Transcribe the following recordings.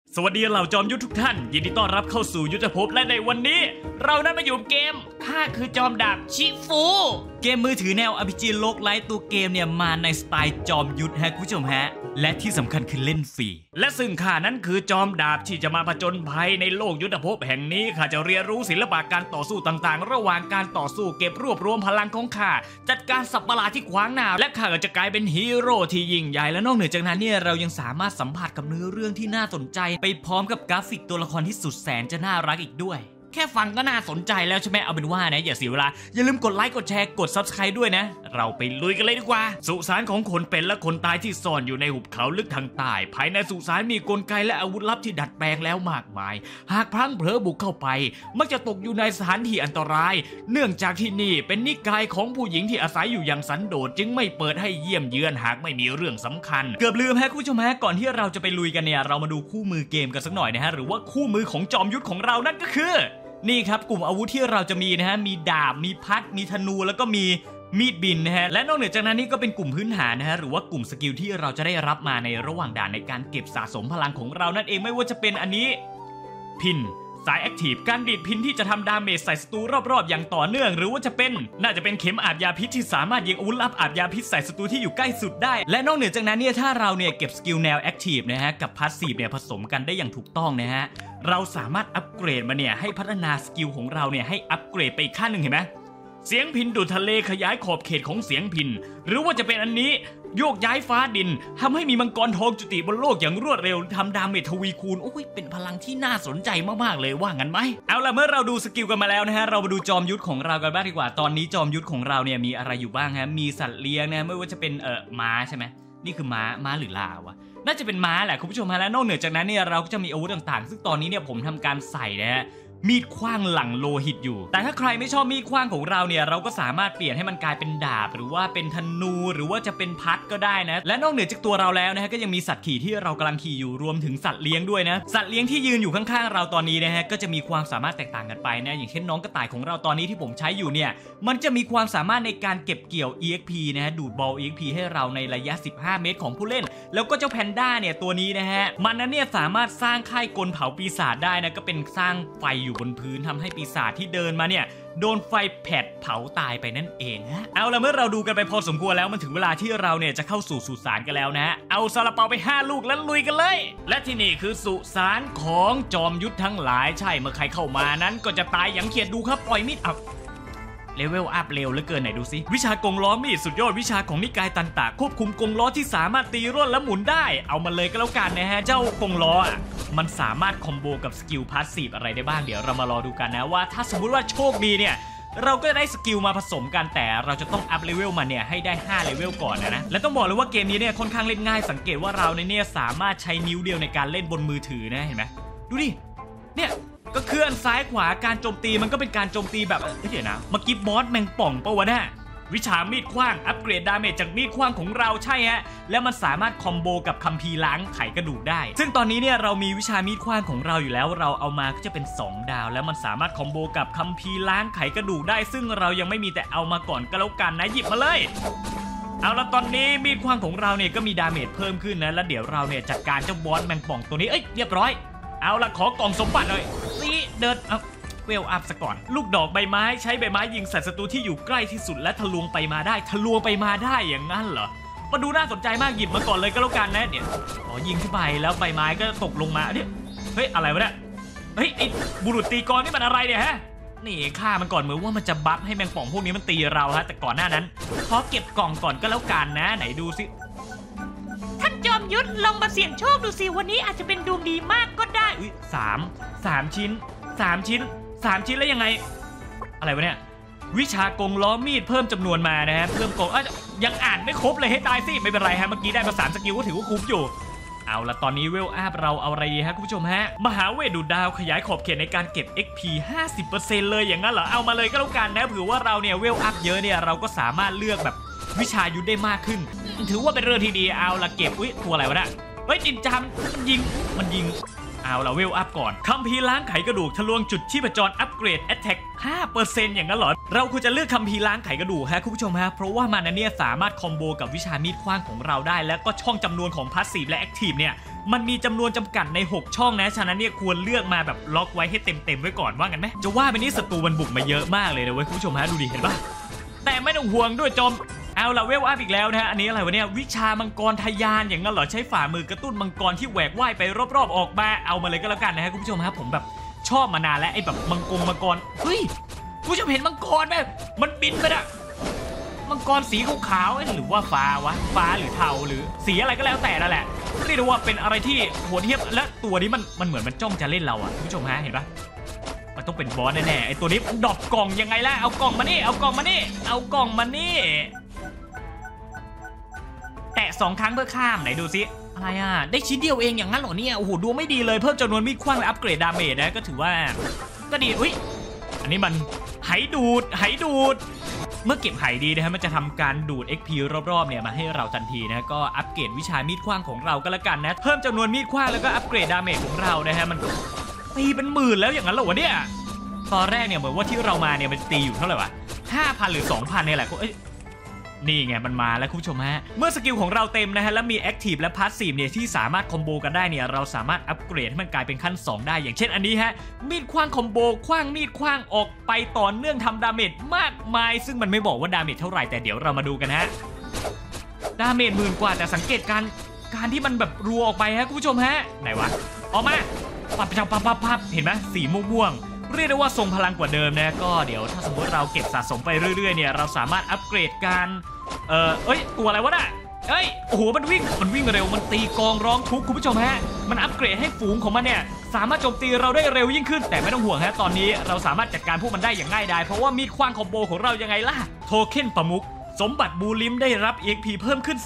สวัสดีเหล่าจอมยุทธทุกท่านยินดีต้อนรับเข้าสู่ยุทธภพและในวันนี้เราได้มาอยู่เกมข้าคือจอมดาบชิฟูเกมมือถือแนว RPG โลกไลท์ตัวเกมเนี่ยมาในสไตล์จอมยุทธฮะคุณผู้ชมฮะและที่สำคัญคือเล่นฟรีและซึ่งข้านั้นคือจอมดาบที่จะมาผจญภัยในโลกยุทธภพแห่งนี้ข้าจะเรียนรู้ศิลปะการต่อสู้ต่างๆระหว่างการต่อสู้เก็บรวบรวมพลังของข้าจัดการสัตว์ประหลาดที่ขวางหน้าและข้าก็จะกลายเป็นฮีโร่ที่ยิ่งใหญ่และนอกเหนือจากนั้นเนี่ยเรายังสามารถสัมผัสกับเนื้อเรื่องที่น่าสนใจไปพร้อมกับกราฟิกตัวละครที่สุดแสนจะน่ารักอีกด้วยแค่ฟังก็น่าสนใจแล้วใช่ไหมเอาเป็นว่านะอย่าเสียเวลาอย่าลืมกดไลค์กดแชร์กด Subscribe ด้วยนะเราไปลุยกันเลยดีกว่าสุสานของคนเป็นและคนตายที่ซ่อนอยู่ในหุบเขาลึกทางใต้ภายในสุสานมีกลไกและอาวุธลับที่ดัดแปลงแล้วมากมายหากพลั้งเผลอบุกเข้าไปมักจะตกอยู่ในสถานที่อันตรายเนื่องจากที่นี่เป็นนิกายของผู้หญิงที่อาศัยอยู่อย่างสันโดษจึงไม่เปิดให้เยี่ยมเยือนหากไม่มีเรื่องสำคัญเกือบลืมฮะคุณผู้ชมฮะก่อนที่เราจะไปลุยกันเนี่ยเรามาดูคู่มือเกมกันสักหน่อยนะฮะหรือว่าคู่มือของจอมยุทธของเรานั่นก็คือนี่ครับกลุ่มอาวุธที่เราจะมีนะฮะมีดาบมีพัดมีธนูแล้วก็มีมีดบินนะฮะและนอกเหนือจากนั้นนี่ก็เป็นกลุ่มพื้นฐานนะฮะหรือว่ากลุ่มสกิลที่เราจะได้รับมาในระหว่างด่านในการเก็บสะสมพลังของเรานั่นเองไม่ว่าจะเป็นอันนี้พินสายแอคทีฟการดีดพินที่จะทำดาเมจใส่ศัตรูรอบๆอย่างต่อเนื่องหรือว่าจะเป็นน่าจะเป็นเข็มอาบยาพิษที่สามารถยิงอาวุธลับอาบยาพิษใส่ศัตรูที่อยู่ใกล้สุดได้และนอกเหนือจากนั้นเนี่ยถ้าเราเนี่ยเก็บสกิลแนวแอคทีฟนะฮะกับพาสซีฟเนี่ยผสมกันได้อย่างถูกต้องนะฮะเราสามารถอัปเกรดมาเนี่ยให้พัฒนาสกิลของเราเนี่ยให้อัปเกรดไปอีกขั้นหนึ่งเห็นไหมเสียงพินดูดทะเลขยายขอบเขตของเสียงพินหรือว่าจะเป็นอันนี้โยกย้ายฟ้าดินทำให้มีมังกรทองจุติบนโลกอย่างรวดเร็วทำดาเมจทวีคูณโอ้ยเป็นพลังที่น่าสนใจมากๆเลยว่างั้นไหมเอาล่ะเมื่อเราดูสกิลกันมาแล้วนะฮะเรามาดูจอมยุทธของเรากันบ้างดีกว่าตอนนี้จอมยุทธของเราเนี่ยมีอะไรอยู่บ้างฮะมีสัตว์เลี้ยงนะไม่ว่าจะเป็นม้าใช่ไหมนี่คือม้าหรือลาวะน่าจะเป็นม้าแหละคุณผู้ชมฮะและนอกเหนือจากนั้นเนี่ยเราก็จะมีอาวุธต่างๆซึ่งตอนนี้เนี่ยผมทำการใส่นะฮะมีดขว้างหลังโลหิตอยู่แต่ถ้าใครไม่ชอบมีดขว้างของเราเนี่ยเราก็สามารถเปลี่ยนให้มันกลายเป็นดาบหรือว่าเป็นธนูหรือว่าจะเป็นพัดก็ได้นะและนอกเหนือจากตัวเราแล้วนะฮะก็ยังมีสัตว์ขี่ที่เรากำลังขี่อยู่รวมถึงสัตว์เลี้ยงด้วยนะสัตว์เลี้ยงที่ยืนอยู่ข้างๆเราตอนนี้นะฮะก็จะมีความสามารถแตกต่างกันไปนะอย่างเช่นน้องกระต่ายของเราตอนนี้ที่ผมใช้อยู่เนี่ยมันจะมีความสามารถในการเก็บเกี่ยว EXP นะฮะดูดบอล EXP ให้เราในระยะ15 เมตรของผู้เล่นแล้วก็เจ้าแพนด้าเนี่ยตัวนี้นะฮะมันนั้นเนี่ยสามารถสร้างค่ายกลเผาปีศาจได้นะก็เป็นสร้างไฟอยู่บนพื้นทำให้ปีศาจที่เดินมาเนี่ยโดนไฟแผดเผาตายไปนั่นเองฮะเอาละเมื่อเราดูกันไปพอสมควรแล้วมันถึงเวลาที่เราเนี่ยจะเข้าสู่สุสานกันแล้วนะเอาซาลาเปาไป5 ลูกแล้วลุยกันเลยและที่นี่คือสุสานของจอมยุทธทั้งหลายใช่เมื่อใครเข้ามานั้นก็จะตายอย่างเขียดดูครับปล่อยมีดเลเวลอัพเร็วเหลือเกินไหนดูสิวิชากงล้อมีดสุดยอดวิชาของนิกายตันตะควบคุมกงล้อที่สามารถตีร่วนและหมุนได้เอามาเลยก็แล้วกันนะฮะเจ้ากงล้อมันสามารถคอมโบกับสกิลพาสซีฟอะไรได้บ้างเดี๋ยวเรามารอดูกันนะว่าถ้าสมมุติว่าโชคดีเนี่ยเราก็ได้สกิลมาผสมกันแต่เราจะต้องอัพเลเวลมาเนี่ยให้ได้5เลเวลก่อนนะและต้องบอกเลยว่าเกมนี้เนี่ยค่อนข้างเล่นง่ายสังเกตว่าเราเนี่ยสามารถใช้นิ้วเดียวในการเล่นบนมือถือนะเห็นไหมดูดิเนี่ยก็เคลื่อนซ้ายขวาการโจมตีมันก็เป็นการโจมตีแบบเดี๋ยวนะเมื่อกี้บอสแมงป่องปะวะเนี่ยวิชามีดขว้างอัปเกรดดาเมจจากมีดขว้างของเราใช่ฮะแล้วมันสามารถคอมโบกับคัมภีร์ล้างไขกระดูกได้ซึ่งตอนนี้เนี่ยเรามีวิชามีดขว้างของเราอยู่แล้วเราเอามาก็จะเป็น2 ดาวแล้วมันสามารถคอมโบกับคัมภีร์ล้างไขกระดูกได้ซึ่งเรายังไม่มีแต่เอามาก่อนก็แล้วกันนะหยิบมาเลยเอาละตอนนี้มีดขว้างของเราเนี่ยก็มีดาเมจเพิ่มขึ้นนะแล้วเดี๋ยวเราเนี่ยจัดการเจ้าบอสแมงป่องตัวนี้เรียบร้อยเอาละขอกล่องสมบัติเลยนี่เดินเวลอัพซะก่อนลูกดอกใบไม้ใช้ใบไม้ยิงใส่ศัตรูที่อยู่ใกล้ที่สุดและทะลวงไปมาได้อย่างนั้นเหรอมาดูน่าสนใจมากหยิบมาก่อนเลยก็แล้วกันนะเนี่ยยิงขึ้นไปแล้วใบไม้ก็ตกลงมาเนี่ยเฮ้ยอะไรวะเนี่ยเฮ้ยไอ้บุรุษตีกรนี่มันอะไรเนี่ยฮะนี่ฆ่ามันก่อนเหมือนว่ามันจะบัฟให้แมงป่องพวกนี้มันตีเราฮะแต่ก่อนหน้านั้นขอเก็บกล่องก่อนก็แล้วกันนะไหนดูสิท่านจอมยุทธลองมาเสี่ยงโชคดูสิวันนี้อาจจะเป็นดวงดีมากก็ได้ 3 ชิ้นแล้วยังไงอะไรวะเนี่ยวิชากงล้อมีดเพิ่มจำนวนมานะฮะเพิ่มกงยังอ่านไม่ครบเลยให้ตายสิไม่เป็นไรฮะเมื่อกี้ได้มา3 สกิลก็ถือว่าคุ้มอยู่เอาละตอนนี้เวลอัพเราเอาอะไรดีฮะคุณผู้ชมฮะมหาเวทดูดดาวขยายขอบเขตในการเก็บ XP 50% เลยอย่างนั้นเหรอเอามาเลยก็แล้วกันนะเผื่อว่าเราเนี่ยเวลอัพเยอะเนี่ยเราก็สามารถเลือกแบบวิชายุทธได้มากขึ้นถือว่าเป็นเรื่องที่ดีเอาละเก็บตัวอะไรวะเนี่ยจินจามมันยิงเอาละเวลอัพก่อนคัมภีร์ล้างไขกระดูกทะลวงจุดชีพจรอัปเกรด Attack 5% อย่างนั้นเหรอเราควรจะเลือกคัมภีร์ล้างไขกระดูกฮะคุณผู้ชมฮะเพราะว่ามันเนี่ยสามารถคอมโบกับวิชามีดขว้างของเราได้แล้วก็ช่องจำนวนของพาสซีฟและแอคทีฟเนี่ยมันมีจำนวนจำกัดใน6ช่องนะฉะนั้นเนี่ยควรเลือกมาแบบล็อกไว้ให้เต็มไว้ก่อนว่ากันไหมจะว่าไปนี่ศัตรูมันบุกมาเยอะมากเลยนะเว้ยคุณผู้ชมฮะดูดิเห็นปะแต่ไม่ต้องห่วงด้วยจอมเอาละเวลอัพอีกแล้วนะฮะอันนี้อะไรวะเนี่ยวิชามังกรทะยานอย่างนั้นเหรอใช้ฝ่ามือกระตุ้นมังกรที่แหวกว่ายไปรอบๆออกมาเอามาเลยก็แล้วกันนะฮะคุณผู้ชมฮะผมแบบชอบมานานแล้วไอ้แบบมังกรเฮ้ยคุณผู้ชมเห็นมังกรไหมมันบินไปอะมังกรสีขาวๆหรือว่าฟ้าหรือเทาหรือสีอะไรก็แล้วแต่นั่นแหละเรียกได้ว่าเป็นอะไรที่โหดเหี้ยมและตัวนี้มันเหมือนมันจ้องจะเล่นเราอะคุณผู้ชมฮะเห็นปะมันต้องเป็นบอสแน่ๆไอ้ตัวนี้ดรอปกล่องยังไงล่ะเอากล่องมานี่เอากล่องมานี่แตะ2 ครั้งเพื่อข้ามไหนดูซิอะไรอ่ะได้ชิ้นเดียวเองอย่างนั้นเหรอเนี่ยโอ้โหดูไม่ดีเลยเพิ่มจำนวนมีดขว้างและอัปเกรดดาเมจนะก็ถือว่าก็ดีอุ้ยอันนี้มันไหดูดเมื่อเก็บไหดีนะฮะมันจะทำการดูด XP รอบๆเนี่ยมาให้เราทันทีนะก็อัปเกรดวิชามีดขว้างของเราก็แล้วกันนะเพิ่มจำนวนมีดขว้างแล้วก็อัปเกรดดาเมจของเรานะฮะมันตีเป็นหมื่นแล้วอย่างนั้นเหรอวะเนี่ยตอนแรกเนี่ยเหมือนว่าที่เรามาเนี่ยมันตีอยู่เท่าไหร่วะ 5,000 หรือ 2,000 เนี่ยแหละนี่ไงมันมาแล้วคุณผู้ชมฮะเมื่อสกิลของเราเต็มนะฮะแล้วมีแอคทีฟและพาสซีฟเนี่ยที่สามารถคอมโบกันได้เนี่ยเราสามารถอัปเกรดให้มันกลายเป็นขั้น2ได้อย่างเช่นอันนี้ฮะมีดขว้างคอมโบขว้างมีดขว้างออกไปต่อเนื่องทำดาเมจมากมายซึ่งมันไม่บอกว่าดาเมจเท่าไหร่แต่เดี๋ยวเรามาดูกันฮะดาเมจ10,000 กว่าแต่สังเกตการที่มันแบบรัวออกไปฮะคุณผู้ชมฮะไหนวะออกมาปับเห็นไหมสีม่วงเรียกได้ว่าทรงพลังกว่าเดิมนะก็เดี๋ยวถ้าสมมติเราเก็บสะสมไปเรื่อยๆเนี่ยเราสามารถอัปเกรดการตัวอะไรวะน่ะโอ้โหมันวิ่งเร็วมันตีกองร้องทุกข์คุณผู้ชมฮะมันอัปเกรดให้ฝูงของมันเนี่ยสามารถโจมตีเราได้เร็วยิ่งขึ้นแต่ไม่ต้องห่วงฮะตอนนี้เราสามารถจัดการพวกมันได้อย่างง่ายดายเพราะว่ามีดขว้างคอมโบของเรายังไงล่ะโทเค็นประมุขสมบัติบูลิมได้รับ EXP เพิ่มขึ้น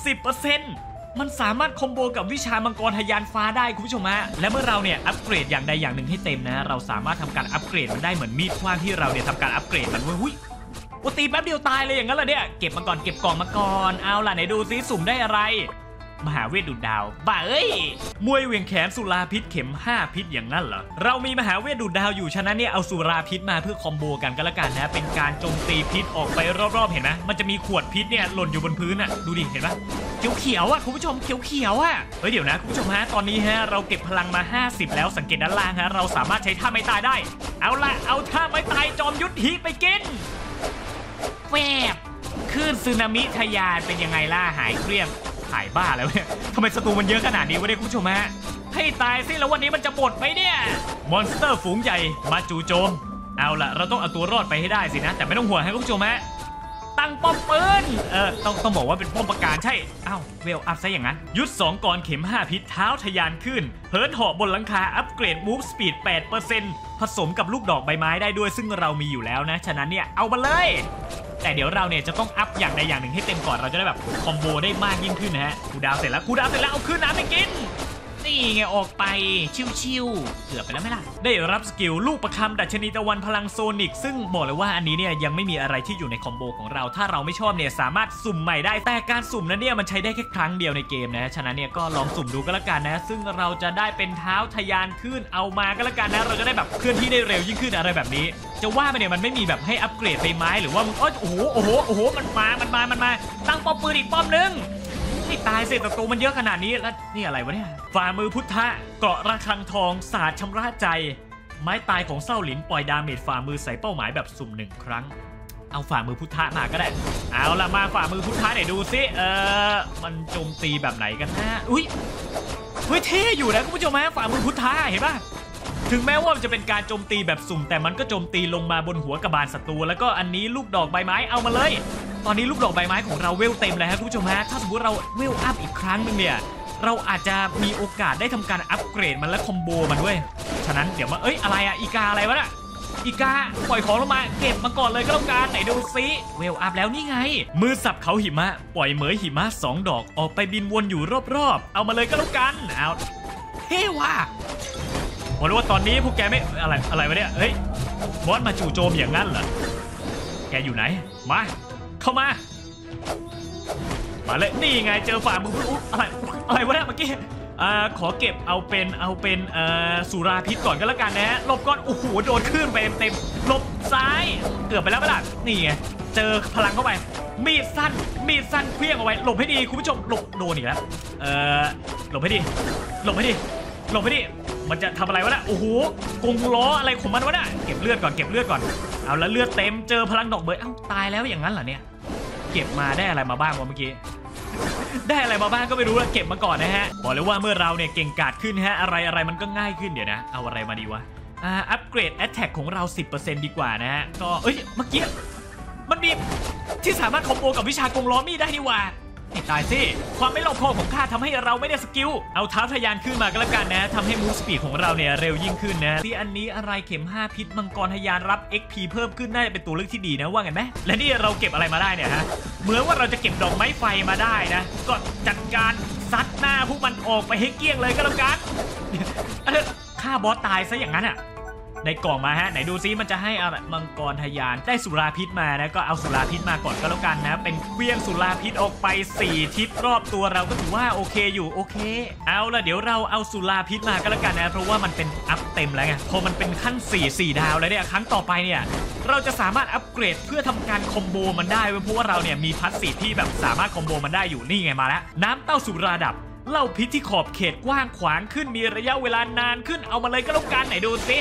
10%มันสามารถคอมโบกับวิชามังกรทะยานฟ้าได้คุณผู้ชมฮะและเมื่อเราเนี่ยอัปเกรดอย่างใดอย่างหนึ่งให้เต็มนะเราสามารถทำการอัปเกรดมันได้เหมือนมีดขว้างที่เราเนี่ยทำการอัปเกรดมันเว้ยตีแป๊บเดียวตายเลยอย่างนั้นเหรอเนี่ยเก็บมาก่อนเก็บกล่องมาก่อนเอาล่ะไหนดูซิสุ่มได้อะไรมหาเวทดูดดาวบ้ามวยเวียงแขนสุราพิษเข็ม5 พิษอย่างนั้นเหรอเรามีมหาเวทดูดดาวอยู่ฉะนั้นเนี่ยเอาสุราพิษมาเพื่อคอมโบกันก็แล้วกันนะเป็นการโจมตีพิษออกไปรอบๆเห็นไหมมันจะมีขวดพิษเนี่ยหล่นอยู่บนพื้นอ่ะดูดิเห็นปะเขียวอ่ะคุณผู้ชมเขียวอ่ะเดี๋ยวนะคุณผู้ชมฮะตอนนี้ฮะเราเก็บพลังมา50แล้วสังเกตด้านล่างฮะเราสามารถใช้ท่าไม้ตายได้เอาละเอาท่าไม้ตายจอมยุทธหิไปกินแฝบคลื่นสึนามิทะยานเป็นยังไงล่ะหายเกลี้ยงหายบ้าแล้วเนี่ยทำไมศัตรูมันเยอะขนาดนี้วะเนี่ยคุณผู้ชมฮะให้ตายสิแล้ววันนี้มันจะหมดไหมเนี่ยมอนสเตอร์ฝูงใหญ่มาจู่โจมเอาล่ะเราต้องเอาตัวรอดไปให้ได้สินะแต่ไม่ต้องห่วงให้คุณผู้ชมฮะตั้งป้อมปืนต้องบอกว่าเป็นป้อมปราการใช่เวลอัพซะอย่างนั้นยุทธ2 กรเข็ม5 พิษเท้าทะยานขึ้นเหินเหาะบนหลังคาอัปเกรดมูฟสปีด 8% ผสมกับลูกดอกใบไม้ได้ด้วยซึ่งเรามีอยู่แล้วนะฉะนั้นเนี่ยเอามาเลยแต่เดี๋ยวเราเนี่ยจะต้องอัพอย่างใดอย่างหนึ่งให้เต็มก่อนเราจะได้แบบคอมโบได้มากยิ่งขึ้นนะฮะคูดาวเสร็จแล้วเอาขึ้นน้ำไปกินนี่ไงออกไปชิวๆเกือบไปแล้วไหมล่ะได้รับสกิลลูกประคำดัชนีตะวันพลังโซนิกซึ่งบอกเลยว่าอันนี้เนี่ยยังไม่มีอะไรที่อยู่ในคอมโบของเราถ้าเราไม่ชอบเนี่ยสามารถสุ่มใหม่ได้แต่การสุ่มนั้นเนี่ยมันใช้ได้แค่ครั้งเดียวในเกมนะฉะนั้นเนี่ยก็ลองสุ่มดูก็แล้วกันนะซึ่งเราจะได้เป็นเท้าทะยานขึ้นเอามาก็แล้วกันนะเราจะได้แบบเคลื่อนที่ได้เร็วยิ่งขึ้นอะไรแบบนี้จะว่าไปเนี่ยมันไม่มีแบบให้อัปเกรดใบไม้หรือว่าโอ้โหมันมาตั้งป้อมปืนอีกป้อมนึงให้ตายเสร็จศัตรูมันเยอะขนาดนี้แล้วนี่อะไรวะเนี่ยฝ่ามือพุทธะเกราะระฆังทองศาสตร์ชำระใจไม้ตายของเศร้าหลินปล่อยดาเมจฝ่ามือใส่เป้าหมายแบบสุ่ม1 ครั้งเอาฝ่ามือพุทธะมาก็ได้เอาละมาฝ่ามือพุทธะไหนดูซิมันโจมตีแบบไหนกันนะอุ้ยเท่อยู่นะคุณผู้ชมฮะฝ่ามือพุทธะเห็นป่ะถึงแม้ว่าจะเป็นการโจมตีแบบสุ่มแต่มันก็โจมตีลงมาบนหัวกระบาลศัตรูแล้วก็อันนี้ลูกดอกใบไม้เอามาเลยตอนนี้ลูกดอกใบไม้ของเราเวลเต็มเลยครับคุณผู้ชมฮะถ้าสมมติเราเวลอัพอีกครั้งนึงเนี่ยเราอาจจะมีโอกาสได้ทำการอัปเกรดมันและคอมโบมันด้วยฉะนั้นเดี๋ยวมาอะไรอะอีกาอะไรวะน่ะอีกาปล่อยของลงมาเก็บมาก่อนเลยก็แล้วกันไหนดูซิเวลอัพแล้วนี่ไงมือสับเขาหิมะปล่อยเหมยหิมะ2 ดอกออกไปบินวนอยู่รอบๆเอามาเลยก็แล้วกันเอาเท่ว่ะบอกเลยว่าตอนนี้พวกแกไม่อะไรวะเนี่ยบอสมาจู่โจมอย่างนั้นเหรอแกอยู่ไหนมาเข้ามาเลยนี่ไงเจอฝ่ามืออะไรวะเนี่ยเมื่อกี้ขอเก็บเอาเป็นสุราพิษก่อนก็แล้วกันนะหลบก่อนโอ้โหโดนขึ้นไปเต็มหลบซ้ายเกือบไปแล้วไม่ล่ะนี่ไงเจอพลังเข้าไปมีดสั้นเคลี้ยงเอาไว้หลบให้ดีคุณผู้ชมหลบโดนอีกแล้วหลบให้ดีหลบไปดิหลบไปดิมันจะทำอะไรวะน่ะโอ้โหกงล้ออะไรของมันวะน่ะเก็บเลือดก่อนเก็บเลือดก่อนเอาแล้วเลือดเต็มเจอพลังดอกเบยตายแล้วอย่างนั้นเหรอเนี่ยเก็บมาได้อะไรมาบ้างวะเมื่อกี้ได้อะไรมาบ้างก็ไม่รู้แล้วเก็บมาก่อนนะฮะบอกเลยว่าเมื่อเราเนี่ยเก่งกาจขึ้นฮะอะไรมันก็ง่ายขึ้นเดี๋ยวนะเอาอะไรมาดีวะอัปเกรด Attack ของเรา 10% ดีกว่านะฮะก็เมื่อกี้มันมีที่สามารถคอมโบกับวิชากงล้อมีดได้นี่ว่าตายสิความไม่รอบคอบของข้าทำให้เราไม่ได้สกิลเอาเท้าทะยานขึ้นมาก็แล้วกันนะทำให้มูฟสปีดของเราเนี่ยเร็วยิ่งขึ้นนะที่อันนี้อะไรเข็ม5พิษมังกรทะยานรับ XP เพิ่มขึ้นน่าจะเป็นตัวเลือกที่ดีนะว่าไงไหมและนี่เราเก็บอะไรมาได้เนี่ยฮะเหมือนว่าเราจะเก็บดอกไม้ไฟมาได้นะก็จัดการซัดหน้าพวกมันออกไปให้เกลี้ยงเลยก็แล้วกันฆ่าบอสตายซะอย่างนั้นอ่ะในกล่องมาฮะไหนดูซิมันจะให้อะไรมังกรทะยานได้สุราพิษมานะก็เอาสุราพิษมาก่อนก็แล้วกันนะเป็นเครื่องสุราพิษออกไป4ทิศรอบตัวเราก็ถือว่าโอเคอยู่โอเคเอาละเดี๋ยวเราเอาสุราพิษมาก็แล้วกันนะเพราะว่ามันเป็นอัพเต็มแล้วไงพอมันเป็นขั้น4 ดาวแล้วเนี่ยครั้งต่อไปเนี่ยเราจะสามารถอัปเกรดเพื่อทำการคอมโบมันได้เพราะว่าเราเนี่ยมีพัสซีฟที่แบบสามารถคอมโบมันได้อยู่นี่ไงมาแล้วน้ำเต้าสุราดับเหล้าพิษที่ขอบเขตกว้างขวางขึ้นมีระยะเวลานานขึ้นเอามาเลยก็แล้วกันไหนดูซิ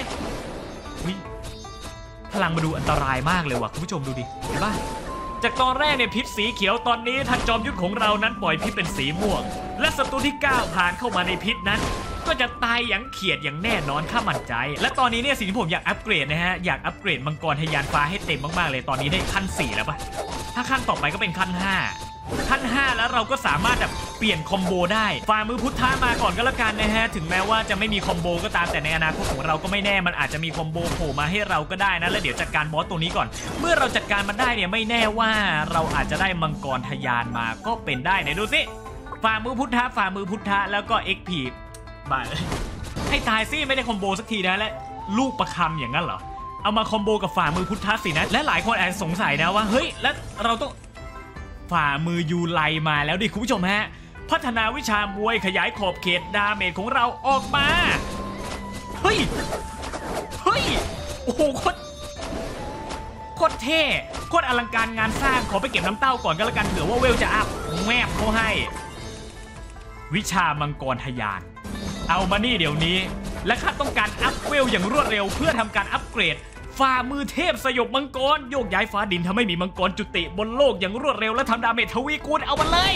พลังมาดูอันตรายมากเลยว่ะคุณผู้ชมดูดิเห็นป่ะจากตอนแรกเนี่ยพิษสีเขียวตอนนี้ท่านจอมยุทธของเรานั้นปล่อยพิษเป็นสีม่วงและศัตรูที่ก้าวผ่านเข้ามาในพิษนั้นก็จะตายอย่างเขียดอย่างแน่นอนข้ามั่นใจและตอนนี้เนี่ยสิ่งที่ผมอยากอัปเกรดนะฮะอยากอัปเกรดมังกรทะยานฟ้าให้เต็มมากๆเลยตอนนี้ได้ขั้น4แล้วป่ะถ้าขั้นต่อไปก็เป็นขั้น5แล้วเราก็สามารถแบบเปลี่ยนคอมโบได้ฝ่ามือพุทธามาก่อนก็แล้วกันนะฮะถึงแม้ว่าจะไม่มีคอมโบก็ตามแต่ในอนาคตของเราก็ไม่แน่มันอาจจะมีคอมโบโผล่มาให้เราก็ได้นะแล้วเดี๋ยวจัดการบอสตัวนี้ก่อนเมื่อเราจัดการมันได้เนี่ยไม่แน่ว่าเราอาจจะได้มังกรทะยานมาก็เป็นได้ไหนดูสิฝ่ามือพุทธาแล้วก็ XP บ้าให้ตายสิไม่ได้คอมโบสักทีนะและลูกประคำอย่างนั้นเหรอเอามาคอมโบกับฝ่ามือพุทธาสินะและหลายคนอาจจะสงสัยนะว่าเฮ้ยแล้วเราต้องฝ่ามือยูไลมาแล้วดิคุณผู้ชมฮะพัฒนาวิชามวยขยายขอบเขตดาเมจของเราออกมาเฮ้ยโอ้โหโคตรเท่โคตรอลังการงานสร้างขอไปเก็บน้ำเต้าก่อนก็แล้วกันเผื่อว่าเวลจะอัพแมบเขาให้วิชามังกรทะยานเอามานี่เดี๋ยวนี้และข้าต้องการอัพเวลอย่างรวดเร็วเพื่อทำการอัปเกรดฝ่ามือเทพสยบมังกรโยกย้ายฟ้าดินทำให้มีมังกรจุติบนโลกอย่างรวดเร็วและทำดาเมจทวีคูณเอามาเลย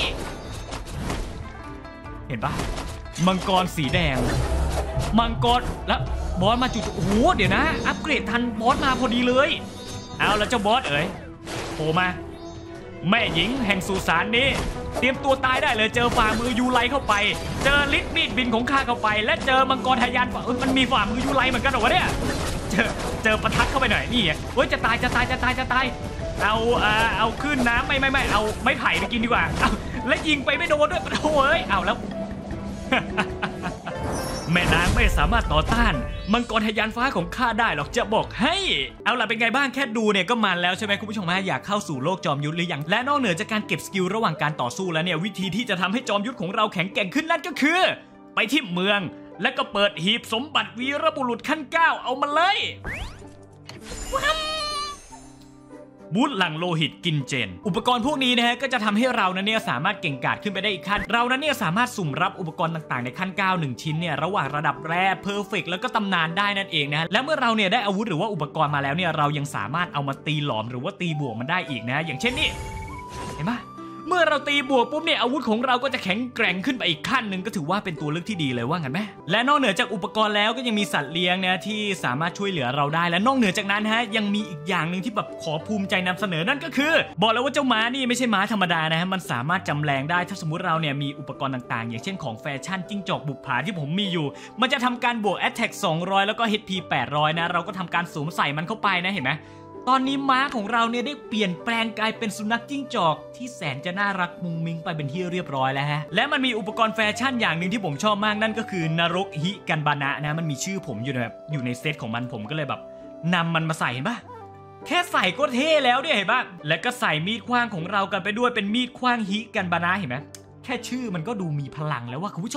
เห็นปะมังกรสีแดงมังกรแล้วบอสมาจุดโอ้โหเดี๋ยวนะอัปเกรดทันบอสมาพอดีเลยเอาแล้วเจ้าบอสโผล่มาแม่หญิงแห่งสุสานนี้เตรียมตัวตายได้เลยเจอฝ่ามือยูไลเข้าไปเจอลิดมีดบินของข้าเข้าไปและเจอมังกรทะยานมันมีฝ่ามือยูไลเหมือนกันเหรอวะเนี่ยเจอประทัดเข้าไปหน่อยนี่เฮ้ยจะตายเอาขึ้นน้ำไม่เอาไม้ไผ่ไปกินดีกว่าเอาและยิงไปไม่โดนด้วยโอ้ยเอาแล้วแม่นางไม่สามารถต่อต้านมังกรทะยานฟ้าของข้าได้หรอกจะบอกให้เอาล่ะเป็นไงบ้างแค่ดูเนี่ยก็มันแล้วใช่ไหมคุณผู้ชมฮะอยากเข้าสู่โลกจอมยุทธหรือยังและนอกเหนือจากการเก็บสกิลระหว่างการต่อสู้แล้วเนี่ยวิธีที่จะทำให้จอมยุทธของเราแข็งแกร่งขึ้นนั่นก็คือไปที่เมืองแล้วก็เปิดหีบสมบัติวีรบุรุษขั้น9เอามาเลยบูธหลังโลหิตกินเจนอุปกรณ์พวกนี้นะฮะก็จะทำให้เรานั้นเนี่ยสามารถเก่งกาจขึ้นไปได้อีกขั้นเรานั้นเนี่ยสามารถสุ่มรับอุปกรณ์ต่างๆในขั้น9 1ชิ้นเนี่ยระหว่างระดับแรกเพอร์เฟกต์แล้วก็ตำนานได้นั่นเองนะและเมื่อเราเนี่ยได้อาวุธหรือว่าอุปกรณ์มาแล้วเนี่ยเรายังสามารถเอามาตีหลอมหรือว่าตีบวกมันได้อีกนะอย่างเช่นนี่เห็นไหมเมื่อเราตีบวกปุ๊บเนี่ยอาวุธของเราก็จะแข็งแกร่งขึ้นไปอีกขั้นหนึ่งก็ถือว่าเป็นตัวเลือกที่ดีเลยว่างั้นไหมและนอกเหนือจากอุปกรณ์แล้วก็ยังมีสัตว์เลี้ยงนะที่สามารถช่วยเหลือเราได้และนอกเหนือจากนั้นฮะยังมีอีกอย่างหนึ่งที่แบบขอภูมิใจนำเสนอนั่นก็คือบอกแล้วว่าเจ้าม้านี่ไม่ใช่ม้าธรรมดานะฮะมันสามารถจำแรงได้ถ้าสมมติเราเนี่ยมีอุปกรณ์ต่างๆอย่างเช่นของแฟชั่นจิ้งจอกบุปผาที่ผมมีอยู่มันจะทำการบวก Attack 200แล้วก็ HP 800นะเราก็ทำการสวมใส่มันเข้าไปนะเห็นไหมตอนนี้ม้าของเราเนี่ยได้เปลี่ยนแปลงกลายเป็นสุนัขจิ้งจอกที่แสนจะน่ารักมุ้งมิ้งไปเป็นที่เรียบร้อยแล้วฮะและมันมีอุปกรณ์แฟชั่นอย่างหนึ่งที่ผมชอบมากนั่นก็คือนรกฮิกันบานะนะมันมีชื่อผมอยู่ในเซตของมันผมก็เลยแบบนำมันมาใส่เห็นปะแค่ใส่ก็เท่แล้วเนี่ยเห็นปะและก็ใส่มีดขว้างของเรากันไปด้วยเป็นมีดขว้างฮิกันบานะเห็นไหมแค่ชื่อมันก็ดูมีพลังแล้วว่าคุณผู้ชม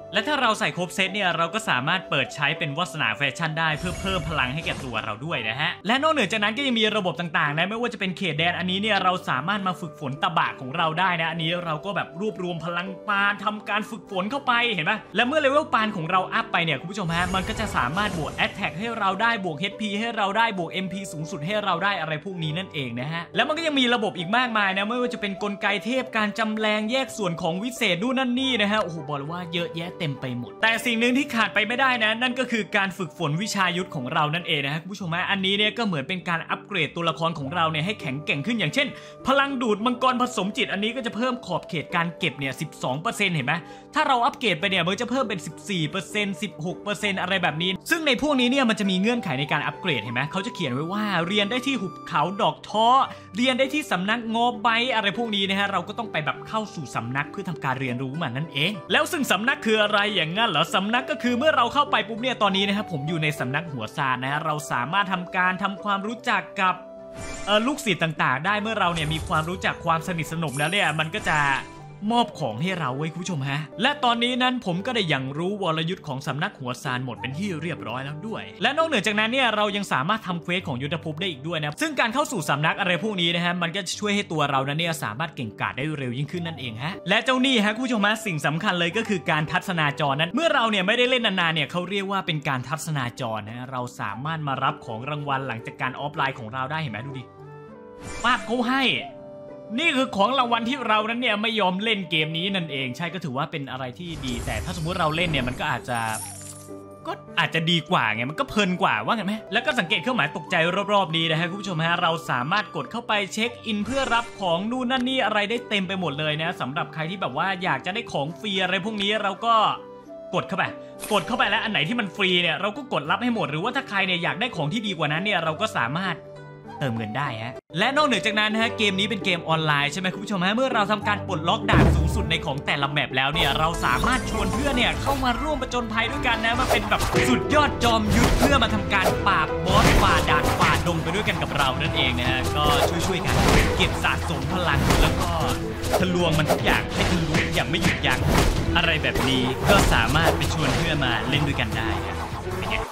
และถ้าเราใส่ครบเซตเนี่ยเราก็สามารถเปิดใช้เป็นวาสนาแฟชั่นได้เพื่อเพิ่มพลังให้แก่ตัวเราด้วยนะฮะและนอกเหนือจากนั้นก็ยังมีระบบต่างๆนะไม่ว่าจะเป็นเขตแดนอันนี้เนี่ยเราสามารถมาฝึกฝนตะบะของเราได้นะอันนี้เราก็แบบรวบรวมพลังปานทำการฝึกฝนเข้าไปเห็นไหมและเมื่อเลเวลปานของเราอัพไปเนี่ยคุณผู้ชมฮะมันก็จะสามารถบวก Attack ให้เราได้บวก HP ให้เราได้บวก MP สูงสุดให้เราได้อะไรพวกนี้นั่นเองนะฮะแล้วมันก็ยังมีระบบอีกมากมายนะไม่ว่าจะเป็นกลไกเทพการจำแรงแยกส่วนของวิเศษนู่นนั่นนี่นะฮะโอ้โหบอกเลยว่าเยอะแยะเต็มไปหมดแต่สิ่งหนึ่งที่ขาดไปไม่ได้นะนั่นก็คือการฝึกฝนวิชายุทธของเรานั่นเองนะฮะคุณผู้ชมฮะอันนี้เนี่ยก็เหมือนเป็นการอัปเกรดตัวละครของเราเนี่ยให้แข็งแกร่งขึ้นอย่างเช่นพลังดูดมังกรผสมจิตอันนี้ก็จะเพิ่มขอบเขตการเก็บเนี่ย 12% เห็นไหมถ้าเราอัปเกรดไปเนี่ยมันจะเพิ่มเป็น 14% 16% อะไรแบบนี้ซึ่งในพวกนี้เนี่ยมันจะมีเงื่อนไขในการอัปเกรดเห็นไหมเขาจะเขียนไว้ว่าเรียนได้ที่หุบเขาดอกท้อเรียนได้ที่สำนักงอใบอะไรพวกนี้นะฮะเราก็ต้องไปแบบเข้าสู่สำนักเพื่อทำการเรียนรู้มันนั่นเองแล้วซึ่งสำนักคืออะไรอย่างงั้นเหรอสำนักก็คือเมื่อเราเข้าไปปุ๊บเนี่ยตอนนี้นะครับผมอยู่ในสำนักหัวซานนะฮะเราสามารถทำการทำความรู้จักกับลูกศิษย์ต่างๆได้เมื่อเราเนี่ยมีความรู้จักความสนิทสนมแล้วเนี่ยมันก็จะมอบของให้เราเว้ยคุณผู้ชมฮะและตอนนี้นั้นผมก็ได้อย่างรู้วรยุทธ์ของสำนักหัวซานหมดเป็นที่เรียบร้อยแล้วด้วยและนอกเหนือจากนั้นเนี่ยเรายังสามารถทำเควสของยุทธภพได้อีกด้วยนะซึ่งการเข้าสู่สำนักอะไรพวกนี้นะฮะมันก็จะช่วยให้ตัวเรานั้นเนี่ยสามารถเก่งกาจได้เร็วยิ่งขึ้นนั่นเองฮะและเจ้านี่ฮะคุณผู้ชมฮะสิ่งสำคัญเลยก็คือการทัศนาจรนั้นเมื่อเราเนี่ยไม่ได้เล่นนานๆเนี่ยเขาเรียกว่าเป็นการทัศนาจรนะเราสามารถมารับของรางวัลหลังจากการออฟไลน์ของเราได้เห็นไหมดูดิป้าบเขาให้นี่คือของรางวัลที่เรานั้นเนี่ยไม่ยอมเล่นเกมนี้นั่นเองใช่ก็ถือว่าเป็นอะไรที่ดีแต่ถ้าสมมุติเราเล่นเนี่ยมันก็อาจจะดีกว่าไงมันก็เพลินกว่าว่ากันไหมแล้วก็สังเกตเครื่องหมายตกใจรอบๆนี้นะฮะคุณผู้ชมฮะเราสามารถกดเข้าไปเช็คอินเพื่อรับของนู่นนั่นนี่อะไรได้เต็มไปหมดเลยนะสำหรับใครที่แบบว่าอยากจะได้ของฟรีอะไรพวกนี้เราก็กดเข้าไปแล้วอันไหนที่มันฟรีเนี่ยเราก็กดรับให้หมดหรือว่าถ้าใครเนี่ยอยากได้ของที่ดีกว่านั้นเนี่ยเราก็สามารถเติมเงินได้ฮะและนอกเหนือจากนั้นฮะเกมนี้เป็นเกมออนไลน์ใช่ไหมคุณผู้ชมฮะเมื่อเราทำการปลดล็อกด่านสูงสุดในของแต่ละแมปแล้วเนี่ยเราสามารถชวนเพื่อนเนี่ยเข้ามาร่วมประจนภัยด้วยกันนะมาเป็นแบบสุดยอดจอมยุทธเพื่อมาทำการปราบบอสฝ่าด่านฝ่าดงไปด้วยกันกับเรานั่นเองนะฮะก็ช่วยกันเก็บสะสมพลังแล้วก็ทะลวงมันทุกอย่างให้ทะลุอย่างไม่หยุดยั้งอะไรแบบนี้ก็สามารถไปชวนเพื่อนมาเล่นด้วยกันได้เป็นไง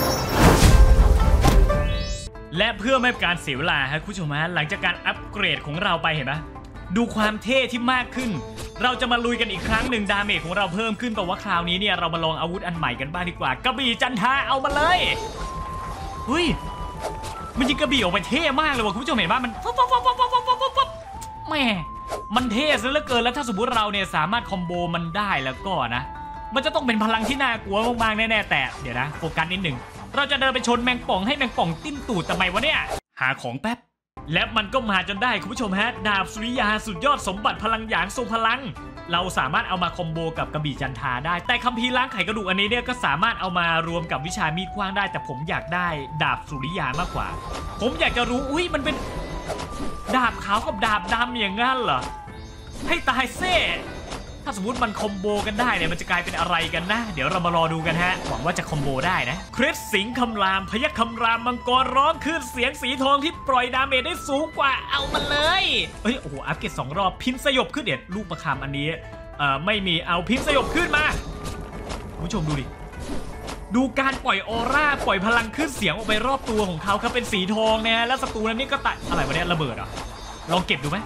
และเพื่อไม่เป็นการเสียเวลาครับคุณผู้ชมฮะหลังจากการอัปเกรดของเราไปเห็นไหมดูความเท่ที่มากขึ้นเราจะมาลุยกันอีกครั้งหนึ่งดาเมจของเราเพิ่มขึ้นแต่ว่าคราวนี้เนี่ยเรามาลองอาวุธอันใหม่กันบ้างดีกว่ากระบี่จันทราเอามาเลยเฮ้ยมันยิงกระบี่ออกไปเท่มากเลยว่ะคุณผู้ชมเห็นป่ะมันแม่มันเท่ซะเหลือเกินแล้วถ้าสมมติเราเนี่ยสามารถคอมโบมันได้แล้วก็นะมันจะต้องเป็นพลังที่น่ากลัวมากๆแน่ๆแต่เดี๋ยวนะโฟกัสนิดหนึ่งเราจะเดินไปชนแมงป่องให้แมงป่องติ้มตูดทำไมวะเนี่ยหาของแป๊บและมันก็มาจนได้คุณผู้ชมฮะดาบสุริยาสุดยอดสมบัติพลังหยางทรงพลังเราสามารถเอามาคอมโบกับกระบี่จันทราได้แต่คัมภีร์ล้างไขกระดูกอันนี้เนี่ยก็สามารถเอามารวมกับวิชามีดกว้างได้แต่ผมอยากได้ดาบสุริยามากกว่าผมอยากจะรู้อุ้ยมันเป็นดาบขาวกับดาบดำอย่างงั้นเหรอให้ตายเซ่ถ้าสมมติมันคอมโบกันได้เนี่ยมันจะกลายเป็นอะไรกันนะเดี๋ยวเรามารอดูกันฮะหวังว่าจะคอมโบได้นะคริสสิงห์คำรามพยัคฆ์คำรามมังกรร้องขึ้นเสียงสีทองที่ปล่อยดาเมจได้สูงกว่าเอามาเลยเฮ้ยโอ้โหอัพเกรด2 รอบพินสยบขึ้นเด็ดลูกประคำอันนี้ไม่มีเอาพินสยบขึ้นมาคุณผู้ชมดูดิดูการปล่อยออร่าปล่อยพลังขึ้นเสียงออกไปรอบตัวของเขาครับเป็นสีทองนะแล้วศัตรูนั้นนี่ก็ตัดอะไรวะเนี่ยระเบิดอ่ะลองเก็บดูไหม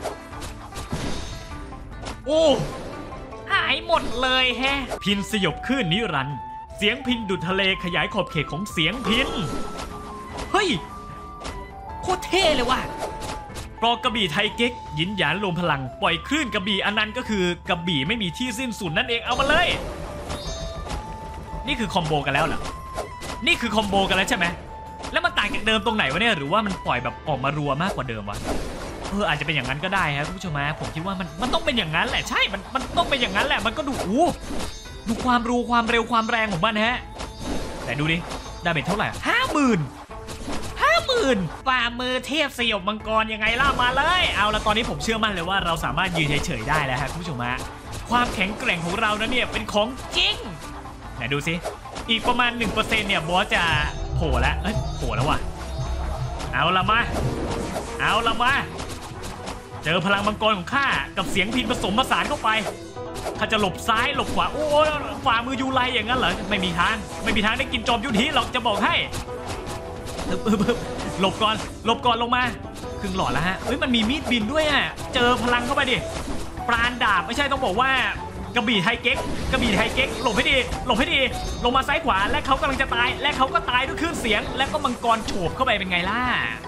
โอ้หายหมดเลยแฮะพินสยบขึ้นนิรันดร์เสียงพินดุจทะเลขยายขอบเขตของเสียงพินเฮ้ยโคตรเท่เลยว่ะปลอกกระบี่ไทเก๊กยินหยานรวมพลังปล่อยคลื่นกระบี่อันนั้นก็คือกระบี่ไม่มีที่สิ้นสุดนั่นเองเอามาเลยนี่คือคอมโบกันแล้วเหรอนี่คือคอมโบกันแล้วใช่ไหมแล้วมันต่างจากเดิมตรงไหนวะเนี่ยหรือว่ามันปล่อยแบบออกมารัวมากกว่าเดิมวะอาจจะเป็นอย่างนั้นก็ได้ครับคุณผู้ชมฮะผมคิดว่ามันต้องเป็นอย่างนั้นแหละใช่มันต้องเป็นอย่างนั้นแหละมันก็ดูความรู้ความเร็วความแรงของมันฮะแต่ดูดิดาเมจเท่าไหร่50,000ฝ่ามือเทพสยบมังกรยังไงล่ะมาเลยเอาละตอนนี้ผมเชื่อมั่นเลยว่าเราสามารถยืนเฉยๆได้แล้วครับคุณผู้ชมฮะความแข็งแกร่งของเรานั้นเนี่ยเป็นของจริงไหนดูสิอีกประมาณ 1% เนี่ยบอสจะโผล่แล้วโผล่แล้วว่ะเอาละมาเจอพลังมังกรของข้ากับเสียงพินผสมผสานเข้าไปถ้าจะหลบซ้ายหลบขวาโอ้ฝ่ามือยูไลอย่างนั้นเหรอไม่มีทางได้กินจอมยุทธฮีหรอกจะบอกให้หลบก่อนลงมาครึ่งหลอดแล้วฮะเฮ้ยมันมีมีดบินด้วยอ่ะเจอพลังเข้าไปดิปราณดาบไม่ใช่ต้องบอกว่ากระบี่ไทเก๊กหลบให้ดีลงมาซ้ายขวาและเขากำลังจะตายและเขาก็ตายด้วยคลื่นเสียงและก็มังกรโฉบเข้าไปเป็นไงล่ะ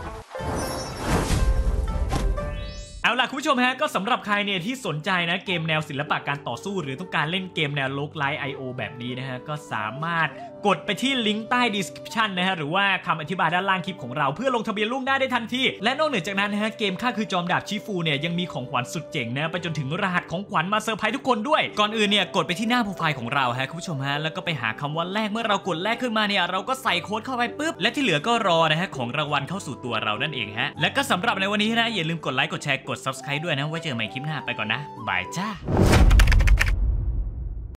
เอาล่ะคุณผู้ชมฮะก็สำหรับใครเนี่ยที่สนใจนะเกมแนวศิลปะการต่อสู้หรือต้องการเล่นเกมแนวโลกไลท์ IO แบบนี้นะฮะก็สามารถกดไปที่ลิงก์ใต้ description นะฮะหรือว่าคำอธิบายด้านล่างคลิปของเราเพื่อลงทะเบียนล่วงหน้าได้ทันทีและนอกเหนือจากนั้นนะฮะเกมข้าคือจอมดาบชิฟูเนี่ยยังมีของขวัญสุดเจ๋งนะไปจนถึงรหัสของขวัญมาเซอร์ไพรส์ทุกคนด้วยก่อนอื่นเนี่ยกดไปที่หน้าโปรไฟล์ของเราฮะคุณผู้ชมฮะแล้วก็ไปหาคำว่าแลกเมื่อเรากดแลกขึ้นมาเนี่ยเราก็ใส่โค้ดเข้าไปปุ๊บและที่เหลือก็รอนะฮะของรางวัลเข้าสู่ตัวเรานั่นเองฮะและก็สำหรับในวันนี้นะอย่าลืมกดไลค์กดแชร์กด subscribe ด้วยนะไว้เจอใหม่คลิปหน้าไปก่อนนะบายจ้า